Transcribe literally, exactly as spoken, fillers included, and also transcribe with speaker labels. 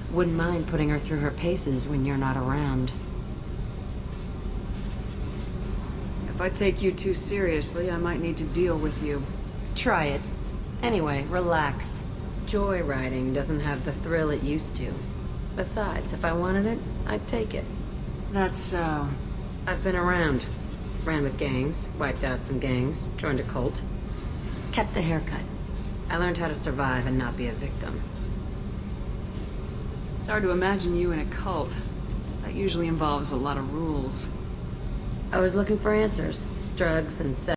Speaker 1: Wouldn't mind putting her through her paces when you're not around.
Speaker 2: If I take you too seriously, I might need to deal with you.
Speaker 1: Try it. Anyway, relax. Joyriding doesn't have the thrill it used to. Besides, if I wanted it, I'd take it.
Speaker 2: That's so.
Speaker 1: I've been around. Ran with gangs, wiped out some gangs, joined a cult. Kept the haircut. I learned how to survive and not be a victim.
Speaker 2: It's hard to imagine you in a cult. That usually involves a lot of rules.
Speaker 1: I was looking for answers. Drugs and sex.